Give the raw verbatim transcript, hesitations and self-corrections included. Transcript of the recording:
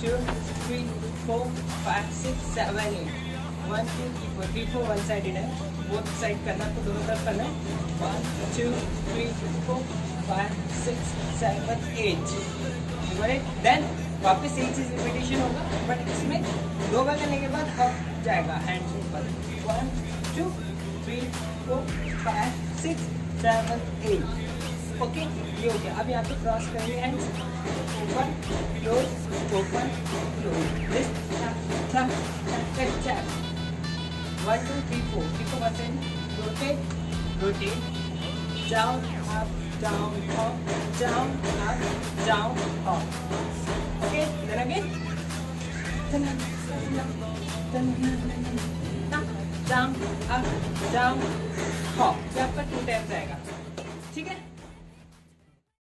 two, three, four, five, six, seven, eight. One, two, three, four. Three, four, one sided है. Both side करना तो दोनों तरफ करना है. One, two, three, four, five, six, seven, eight. Right? Then वापस एक चीज रिपीटेशन होगा, बट इसमें दो बार करने के बाद अब जाएगा हैंड्स ऊपर. One, two, three, four, five, six, seven, eight. Okay, ये हो गया. अब यहाँ पे क्रॉस करेंगे hands. Open, close, open, close. This था था One, two, three, four. Three, four, one second. Rotate, rotate. Down, up, down, up, down, up, down, up. Okay, then again. Down, up, down, up. ये आपका two times आएगा. ठीक है?